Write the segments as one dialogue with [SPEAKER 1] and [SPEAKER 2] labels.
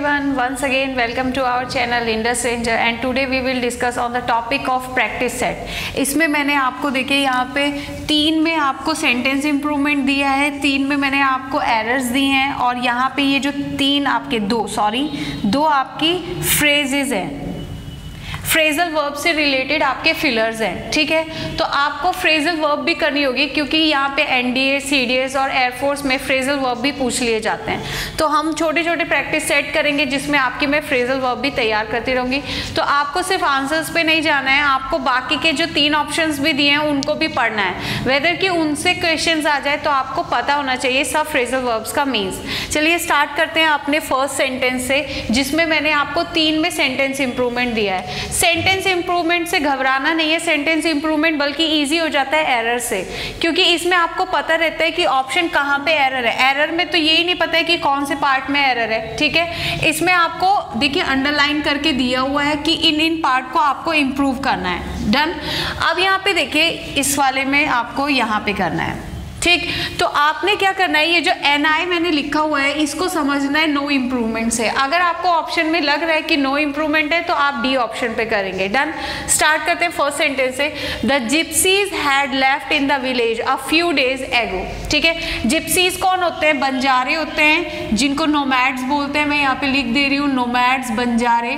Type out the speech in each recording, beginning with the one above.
[SPEAKER 1] everyone, once again welcome to our channel Indus Ranger and today we will discuss on the topic of practice set। इसमें मैंने आपको देखिए यहाँ पे 3 में आपको सेंटेंस इम्प्रूवमेंट दिया है, 3 में मैंने आपको एरर्स दी हैं और यहाँ पे ये जो 3 आपके दो आपकी फ्रेजेज हैं, फ्रेजल वर्ब से रिलेटेड आपके फिलर्स हैं। ठीक है, तो आपको फ्रेजल वर्ब भी करनी होगी क्योंकि यहाँ पे एनडीए, सीडीएस और एयरफोर्स में फ्रेजल वर्ब भी पूछ लिए जाते हैं। तो हम छोटे छोटे प्रैक्टिस सेट करेंगे जिसमें आपकी मैं फ्रेजल वर्ब भी तैयार करती रहूँगी। तो आपको सिर्फ आंसर्स पे नहीं जाना है, आपको बाकी के जो 3 ऑप्शंस भी दिए हैं उनको भी पढ़ना है, वेदर कि उनसे क्वेश्चन आ जाए तो आपको पता होना चाहिए सब फ्रेजल वर्ब्स का मीन्स। चलिए स्टार्ट करते हैं अपने फर्स्ट सेंटेंस से, जिसमें मैंने आपको 3 में सेंटेंस इंप्रूवमेंट दिया है। सेंटेंस इंप्रूवमेंट से घबराना नहीं है, सेंटेंस इंप्रूवमेंट बल्कि इजी हो जाता है एरर से, क्योंकि इसमें आपको पता रहता है कि ऑप्शन कहाँ पे एरर है। एरर में तो यही नहीं पता है कि कौन से पार्ट में एरर है। ठीक है, इसमें आपको देखिए अंडरलाइन करके दिया हुआ है कि इन पार्ट को आपको इम्प्रूव करना है। डन। अब यहाँ पे देखिए इस वाले में आपको यहाँ पे करना है। ठीक, तो आपने क्या करना है, ये जो NI मैंने लिखा हुआ है इसको समझना है नो इम्प्रूवमेंट से। अगर आपको ऑप्शन में लग रहा है कि नो इम्प्रूवमेंट है तो आप डी ऑप्शन पे करेंगे। डन। स्टार्ट करते हैं फर्स्ट सेंटेंस से। The gypsies had left in the village a few days ago. ठीक है, जिप्सीज कौन होते हैं? बंजारे होते हैं, जिनको नोमैड्स बोलते हैं। मैं यहाँ पे लिख दे रही हूँ नोमैड्स, बंजारे,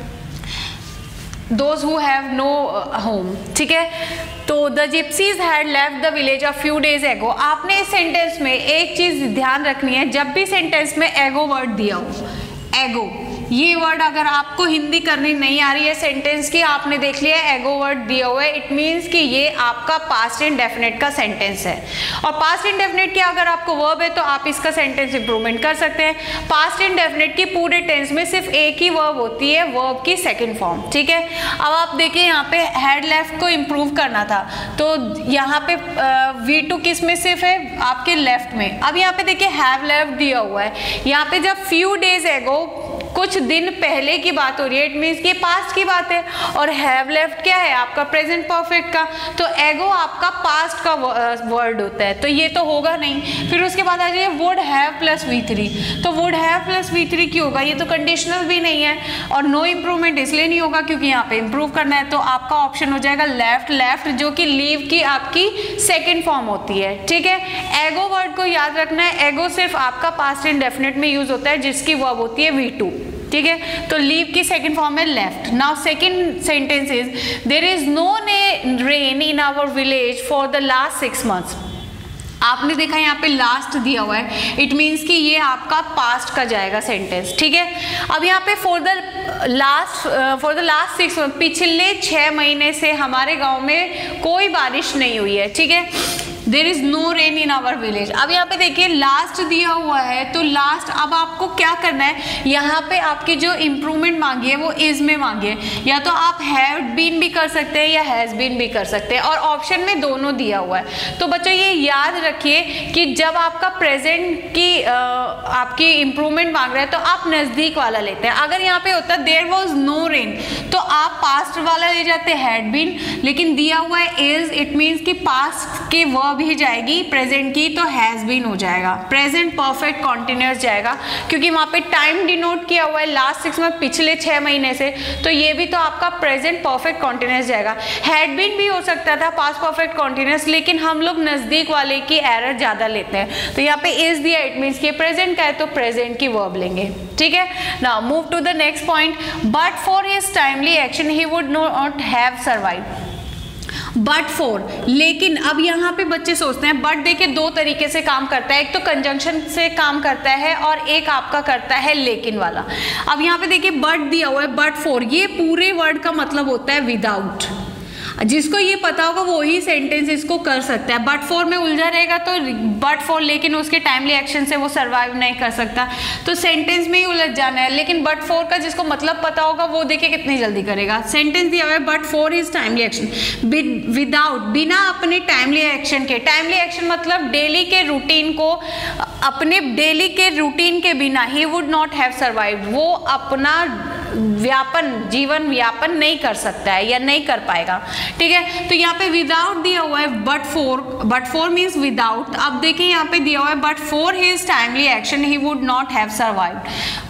[SPEAKER 1] those who have no home। ठीक है, तो the gypsies had left the village a few days ago. आपने इस सेंटेंस में एक चीज ध्यान रखनी है, जब भी सेंटेंस में एगो वर्ड दिया हो, एगो ये वर्ड अगर आपको हिंदी करनी नहीं आ रही है सेंटेंस की, आपने देख लिया एगो वर्ड दिया हुआ है, इट मीन्स कि ये आपका पास्ट इंडेफिनिट का सेंटेंस है। और पास्ट इंडेफिनिट की अगर आपको वर्ब है तो आप इसका सेंटेंस इंप्रूवमेंट कर सकते हैं। पास्ट इंडेफिनिट की पूरे टेंस में सिर्फ एक ही वर्ब होती है, वर्ब की सेकेंड फॉर्म। ठीक है, अब आप देखिए यहाँ पे हैड लेफ्ट को इम्प्रूव करना था, तो यहाँ पे V2 किस में सिर्फ है? आपके लेफ्ट में। अब यहाँ पे देखिए हैव लेफ्ट दिया हुआ है, यहाँ पे जब फ्यू डेज एगो कुछ दिन पहले की बात हो रही है, इट मीन्स कि पास्ट की बात है, और हैव लेफ्ट क्या है? आपका प्रेजेंट परफेक्ट का, तो एगो आपका पास्ट का वर्ड होता है, तो ये तो होगा नहीं। फिर उसके बाद आ जाइए वुड हैव प्लस V3, तो वुड हैव प्लस V3 क्यों होगा? ये तो कंडीशनल भी नहीं है, और नो इम्प्रूवमेंट इसलिए नहीं होगा क्योंकि यहाँ पे इम्प्रूव करना है, तो आपका ऑप्शन हो जाएगा लेफ्ट। लेफ्ट जो कि लीव की आपकी सेकेंड फॉर्म होती है। ठीक है, एगो वर्ड को याद रखना है, एगो सिर्फ आपका पास्ट इंडेफिनिट में यूज होता है जिसकी वर्ब होती है V2। ठीक है, तो लीव की सेकंड फॉर्म है left. Now second sentence is there is no rain in our village for the last 6 months. आपने देखा यहाँ पे लास्ट दिया हुआ है, इट मीन्स कि ये आपका पास्ट का जाएगा सेंटेंस। ठीक है, अब यहाँ पे फॉर द लास्ट 6 मंथ, पिछले 6 महीने से हमारे गांव में कोई बारिश नहीं हुई है। ठीक है, there is no rain in our village. अब यहाँ पे देखिए लास्ट दिया हुआ है, तो लास्ट अब आपको क्या करना है, यहाँ पे आपकी जो इम्प्रूवमेंट मांगी है वो इज में मांगी है, या तो आप हैव बीन भी कर सकते हैं या हैज बीन भी कर सकते हैं, और ऑप्शन में दोनों दिया हुआ है। तो बच्चों ये याद रखिए कि जब आपका प्रेजेंट की आपकी इम्प्रूवमेंट मांग रहा है तो आप नजदीक वाला लेते हैं। अगर यहाँ पे होता देयर वॉज नो रेन तो आप पास्ट वाला ले जाते हैड बीन, लेकिन दिया हुआ है इज, इट मीन्स कि पास्ट के वर्ब ही जाएगी, प्रेजेंट की तो हैज बीन हो जाएगा, प्रेजेंट परफेक्ट कॉन्टिन्यूअस जाएगा, क्योंकि वहां पे टाइम डिनोट किया हुआ है लास्ट 6 मंथ, पिछले 6 महीने से, तो ये भी तो आपका प्रेजेंट परफेक्ट कॉन्टिन्यूअस जाएगा। हैड बीन भी हो सकता था पास्ट परफेक्ट कॉन्टिन्यूअस, लेकिन हम लोग नजदीक वाले की एरर ज्यादा लेते हैं, तो यहाँ पे इज दिया, इट मीन्स कि प्रेजेंट का है तो प्रेजेंट की वर्ब लेंगे। ठीक है, now move to the next point. But for his timely action he would not have survived. But for, लेकिन अब यहाँ पे बच्चे सोचते हैं बट देखिए 2 तरीके से काम करता है, एक तो कंजंक्शन से काम करता है और एक आपका करता है लेकिन वाला। अब यहाँ पे देखिए बट दिया हुआ है, बट फॉर, ये पूरे वर्ड का मतलब होता है विदाउट। जिसको ये पता होगा वो ही सेंटेंस इसको कर सकता है। बट फॉर में उलझा रहेगा तो बट फॉर, लेकिन उसके टाइमली एक्शन से वो सर्वाइव नहीं कर सकता, तो सेंटेंस में ही उलझ जाना है। लेकिन बट फॉर का जिसको मतलब पता होगा वो देखिए कितनी जल्दी करेगा। सेंटेंस दिया हुआ है but for his timely action, without, बिना अपने टाइमली एक्शन के। टाइमली एक्शन मतलब डेली के रूटीन को, अपने डेली के रूटीन के बिना ही वुड नॉट हैव सर्वाइव्ड, वो अपना व्यापन, जीवन व्यापन नहीं कर सकता है या नहीं कर पाएगा। ठीक है, तो यहाँ पे विदाउट दिया हुआ है बट फोर मीन्स विदाउट। अब देखिए यहाँ पे दिया हुआ है but for his timely action he would not have survived.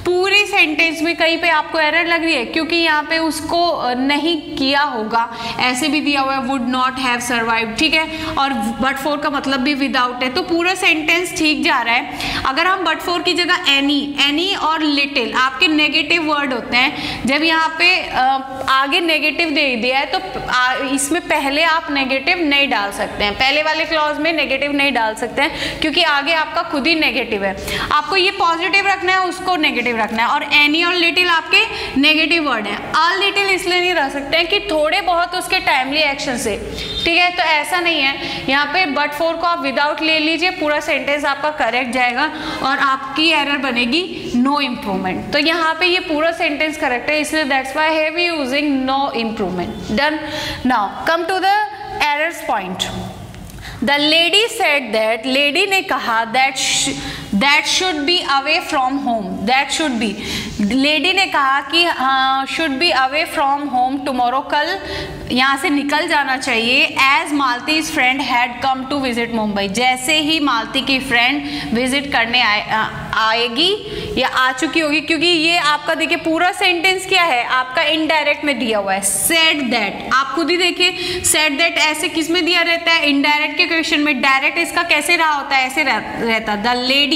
[SPEAKER 1] पूरी सेंटेंस में कहीं पे आपको एरर लग रही है क्योंकि यहाँ पे उसको नहीं किया होगा, ऐसे भी दिया हुआ है वुड नॉट हैव सर्वाइव्ड, ठीक है, और बट फॉर का मतलब भी विदाउट है, तो पूरा सेंटेंस ठीक जा रहा है। अगर हम बट फॉर की जगह एनी और लिटिल आपके नेगेटिव वर्ड होते हैं, जब यहाँ पे आगे नेगेटिव दे दिया है तो इसमें पहले आप नेगेटिव नहीं डाल सकते हैं, पहले वाले क्लॉज में नेगेटिव नहीं डाल सकते हैं क्योंकि आगे आपका खुद ही नेगेटिव है। आपको ये पॉजिटिव रखना है, उसको नेगेटिव रखना है, और एनी और लिटिल आपके नेगेटिव वर्ड हैं। अ लिटिल इसलिए नहीं रह सकते हैं कि थोड़े बहुत उसके टाइमली एक्शन से, ठीक है, तो ऐसा नहीं है। यहाँ पे बट फॉर को आप विदाउट ले लीजिए, पूरा सेंटेंस आपका करेक्ट जाएगा और आपकी एरर बनेगी नो इम्प्रूवमेंट। तो यहाँ पे ये पूरा सेंटेंस करेक्ट है, इसलिए that's why have we using no improvement. Done. Now come to the errors point. The lady said that, lady ने कहा that should be away from home, that should be, lady ने कहा कि should be away from home tomorrow, कल यहाँ से निकल जाना चाहिए। As Malti's friend had come to visit Mumbai, जैसे ही मालती की फ्रेंड विजिट करने आएगी या आ चुकी होगी, क्योंकि ये आपका देखिए पूरा सेंटेंस क्या है आपका इनडायरेक्ट में दिया हुआ है। सेड दैट, आप खुद ही देखिए सेड दैट ऐसे किस में दिया रहता है, इनडायरेक्ट के क्वेश्चन में। डायरेक्ट इसका कैसे रहा होता है, ऐसे रहता, the lady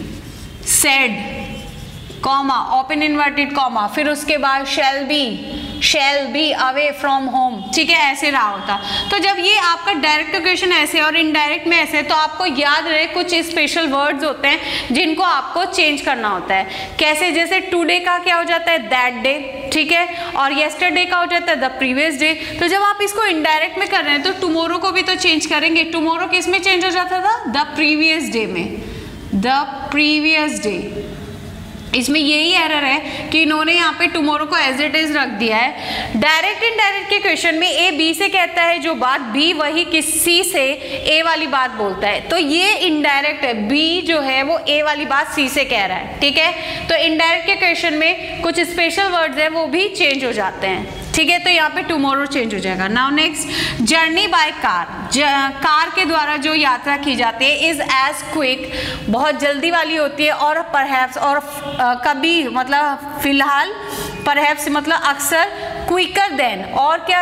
[SPEAKER 1] said comma open inverted comma, फिर उसके बाद shall be away from home, ठीक है, ऐसे रहा होता। तो जब ये आपका डायरेक्ट क्वेश्चन ऐसे और इनडायरेक्ट में ऐसे, तो आपको याद रहे कुछ स्पेशल वर्ड्स होते हैं जिनको आपको चेंज करना होता है। कैसे, जैसे टुडे का क्या हो जाता है दैट डे, ठीक है, और येस्टरडे का हो जाता है द प्रीवियस डे। तो जब आप इसको इनडायरेक्ट में कर रहे हैं तो टुमारो को भी तो चेंज करेंगे। टुमारो किस में चेंज हो जाता था, द प्रीवियस डे में, द प्रीवियस डे। इसमें यही एरर है कि इन्होंने यहाँ पे टुमारो को एज इट इज रख दिया है। डायरेक्ट इनडायरेक्ट के क्वेश्चन में ए बी से कहता है जो बात, बी वही किसी से ए वाली बात बोलता है, तो ये इनडायरेक्ट है। बी जो है वो ए वाली बात सी से कह रहा है, ठीक है। तो इनडायरेक्ट के क्वेश्चन में कुछ स्पेशल वर्ड्स हैं वो भी चेंज हो जाते हैं, ठीक है। तो यहाँ पे टुमारो चेंज हो जाएगा। Now next, journey by car, car के द्वारा जो यात्रा की जाती है इज एज क्विक, बहुत जल्दी वाली होती है, और परहैप्स, और कभी मतलब फिलहाल, परहैप्स मतलब अक्सर, क्विकर देन, और क्या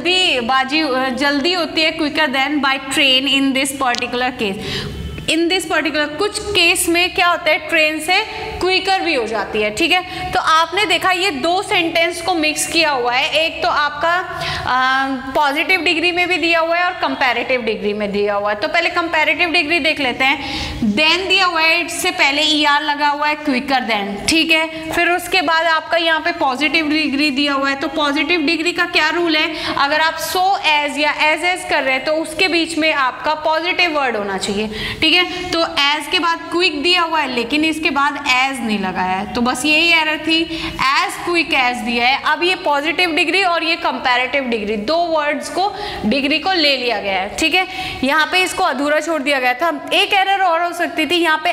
[SPEAKER 1] जल्दी होती है quicker than by train in this particular case. In this particular कुछ केस में क्या होता है ट्रेन से क्विकर भी हो जाती है, ठीक है। तो आपने देखा ये दो सेंटेंस को मिक्स किया हुआ है, एक तो आपका पॉजिटिव डिग्री में भी दिया हुआ है और कंपैरेटिव डिग्री में दिया हुआ है। तो पहले कंपैरेटिव डिग्री देख लेते हैं। देन दिया हुआ है, इससे पहले ER लगा हुआ है, क्विकर देन, ठीक है। फिर उसके बाद आपका यहाँ पे पॉजिटिव डिग्री दिया हुआ है। तो पॉजिटिव डिग्री का क्या रूल है, अगर आप सो एज या एज कर रहे हैं तो उसके बीच में आपका पॉजिटिव वर्ड होना चाहिए, ठीक है। तो एज के बाद क्विक दिया हुआ है लेकिन इसके बाद एज नहीं लगाया है, तो बस यही एरर थी। एज क्विक एज दिया है, अब ये पॉजिटिव डिग्री और ये कंपैरेटिव डिग्री, दो वर्ड्स को डिग्री को ले लिया गया है, ठीक है। यहाँ पे इसको अधूरा छोड़ दिया गया था। एक एरर और हो सकती थी, यहाँ पे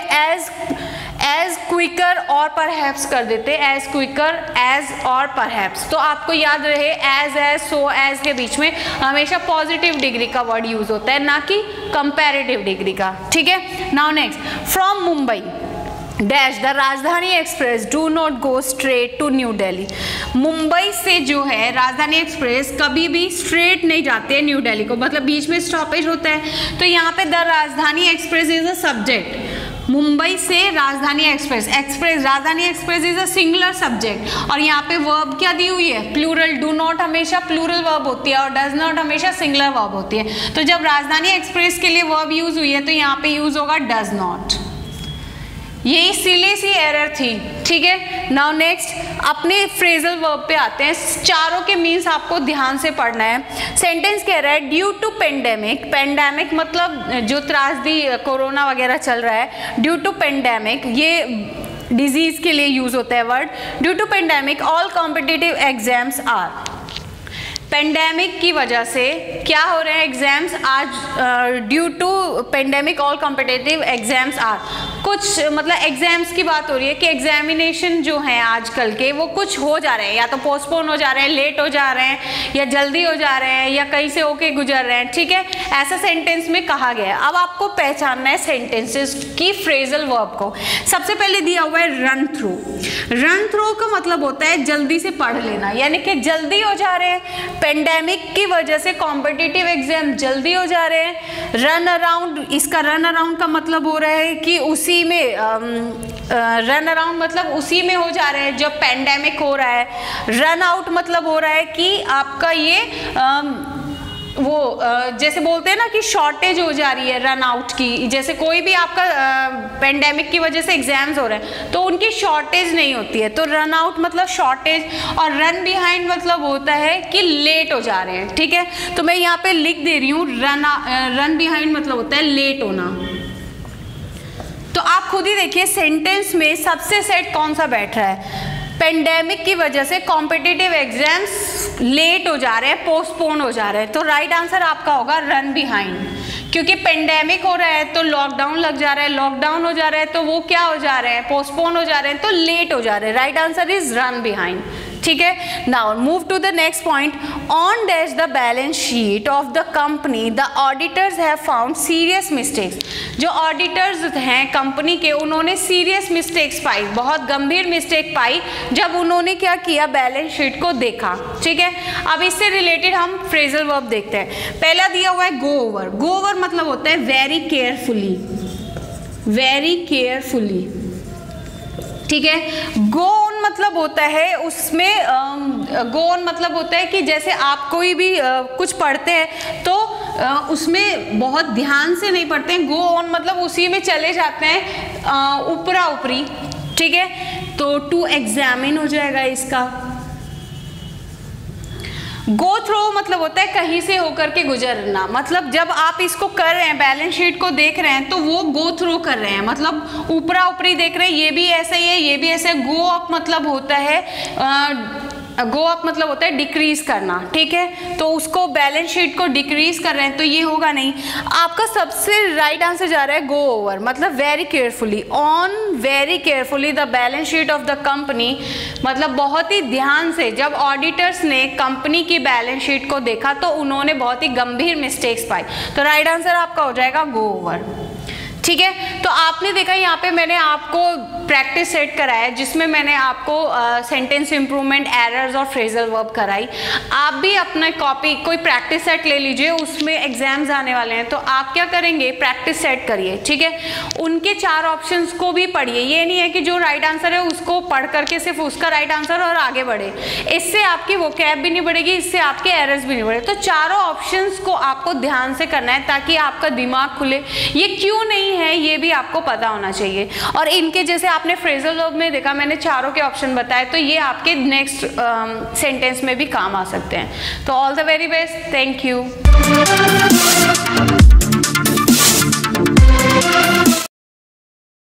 [SPEAKER 1] एज क्विकर और परहैप्स कर देते, एज क्विकर एज और परहैप्स। तो आपको याद रहे एज सो एज के बीच में हमेशा पॉजिटिव डिग्री का वर्ड यूज होता है, ना कि कंपैरेटिव डिग्री का, ठीक है। Now next, from Mumbai dash the Rajdhani Express do not go straight to New Delhi. Mumbai से जो है राजधानी एक्सप्रेस कभी भी स्ट्रेट नहीं जाते हैं न्यू दिल्ली को, मतलब बीच में स्टॉपेज होता है। तो यहाँ पे the Rajdhani Express is a subject, Mumbai से Rajdhani Express, Rajdhani Express is a singular subject, और यहाँ पे वर्ब क्या दी हुई है, प्लूरल। डू नॉट हमेशा प्लूरल वर्ब होती है और डज नॉट हमेशा सिंगुलर वर्ब होती है। तो जब राजधानी एक्सप्रेस के लिए वर्ब यूज हुई है तो यहाँ पे यूज होगा डज नॉट। ये सिली सी एरर थी, ठीक है। नाउ नेक्स्ट, अपने फ्रेजल वर्ब पे आते हैं। चारों के मीन्स आपको ध्यान से पढ़ना है। सेंटेंस कह रहा है ड्यू टू पेंडेमिक, पेंडेमिक मतलब जो त्रासदी कोरोना वगैरह चल रहा है, ड्यू टू पेंडेमिक ये डिजीज के लिए यूज होता है word. Due to pandemic all competitive exams are, pandemic की वजह से क्या हो रहे हैं एग्जाम्स आज, due to pandemic all competitive exams are, कुछ मतलब एग्जाम्स की बात हो रही है कि एग्जामिनेशन जो है आजकल के वो कुछ हो जा रहे हैं, या तो पोस्टपोन हो जा रहे हैं, लेट हो जा रहे हैं, या जल्दी हो जा रहे हैं, या कहीं से होके गुजर रहे हैं, ठीक है, ऐसा सेंटेंस में कहा गया है। अब आपको पहचानना है सेंटेंसेस की फ्रेजल वर्ब को। सबसे पहले दिया हुआ है रन थ्रू। रन थ्रू का मतलब होता है जल्दी से पढ़ लेना, यानी कि जल्दी हो जा रहे हैं, पेंडेमिक की वजह से कॉम्पिटिटिव एग्जाम जल्दी हो जा रहे हैं। रन अराउंड, इसका रन अराउंड का मतलब हो रहा है कि उसी में रन अराउंड मतलब उसी में हो जा रहे हैं जब पेंडेमिक हो रहा है। रन आउट मतलब हो रहा है कि आपका ये वो जैसे बोलते हैं ना कि शॉर्टेज हो जा रही है रन आउट की, जैसे कोई भी आपका पेंडेमिक की वजह से एग्जाम्स हो रहे हैं तो उनकी शॉर्टेज नहीं होती है, तो रन आउट मतलब शॉर्टेज, और रन बिहाइंड मतलब होता है कि लेट हो जा रहे हैं, ठीक है। तो मैं यहाँ पे लिख दे रही हूँ रन बिहाइंड मतलब होता है लेट होना। तो आप खुद ही देखिए सेंटेंस में सबसे सेट कौन सा बैठ रहा है, पेंडेमिक की वजह से कॉम्पिटिटिव एग्जाम्स लेट हो जा रहे हैं, पोस्टपोन हो जा रहे हैं, तो राइट आंसर आपका होगा रन बिहाइंड, क्योंकि पेंडेमिक हो रहा है तो लॉकडाउन लग जा रहा है, लॉकडाउन हो जा रहा है तो वो क्या हो जा रहे हैं, पोस्टपोन हो जा रहे हैं, तो लेट हो जा रहे हैं। Right answer is run behind, ठीक है। Now move to the next point. On dash the balance sheet of the company the auditors have found serious mistakes. जो ऑडिटर्स हैं कंपनी के, उन्होंने सीरियस मिस्टेक्स पाई, बहुत गंभीर मिस्टेक पाई जब उन्होंने क्या किया, बैलेंस शीट को देखा, ठीक है। अब इससे रिलेटेड हम फ्रेजल वर्ब देखते हैं। पहला दिया हुआ है गो ओवर। गो ओवर मतलब होता है वेरी केयरफुली, वेरी केयरफुली, ठीक है। गो ऑन मतलब होता है उसमें गो ऑन मतलब होता है कि जैसे आप कोई भी कुछ पढ़ते हैं तो उसमें बहुत ध्यान से नहीं पढ़ते हैं, गो ऑन मतलब उसी में चले जाते हैं ऊपरा ऊपरी, ठीक है। तो टू एग्जामिन हो जाएगा इसका। गो थ्रू मतलब होता है कहीं से होकर के गुजरना, मतलब जब आप इसको कर रहे हैं, बैलेंस शीट को देख रहे हैं तो वो गो थ्रू कर रहे हैं, मतलब ऊपरा ऊपरी देख रहे हैं, ये भी ऐसा ही है, ये भी ऐसा है। गो अप मतलब होता है गो अप मतलब होता है डिक्रीज करना, ठीक है। तो उसको बैलेंस शीट को डिक्रीज कर रहे हैं तो ये होगा नहीं। आपका सबसे राइट आंसर जा रहा है गो ओवर, मतलब very carefully. On very carefully the balance sheet of the company, मतलब बहुत ही ध्यान से जब ऑडिटर्स ने कंपनी की बैलेंस शीट को देखा तो उन्होंने बहुत ही गंभीर मिस्टेक्स पाई, तो राइट आंसर आपका हो जाएगा गो ओवर, ठीक है। तो आपने देखा यहाँ पे मैंने आपको प्रैक्टिस सेट कराया जिसमें मैंने आपको सेंटेंस इंप्रूवमेंट, एरर्स और फ्रेजल वर्ब कराई। आप भी अपना कॉपी कोई प्रैक्टिस सेट ले लीजिए, उसमें एग्जाम्स आने वाले हैं तो आप क्या करेंगे, प्रैक्टिस सेट करिए, ठीक है। उनके 4 ऑप्शंस को भी पढ़िए, ये नहीं है कि जो राइट आंसर है उसको पढ़ करके सिर्फ उसका राइट आंसर और आगे बढ़े, इससे आपकी वोकैब भी नहीं बढ़ेगी, इससे आपके एरर्स भी नहीं बढ़े। तो चारों ऑप्शंस को आपको ध्यान से करना है ताकि आपका दिमाग खुले, ये क्यों नहीं है ये भी आपको पता होना चाहिए। और इनके जैसे आपने फ्रेजल वर्ब में देखा मैंने चारों के ऑप्शन बताए, तो ये आपके नेक्स्ट सेंटेंस में भी काम आ सकते हैं। तो all the very best, thank you.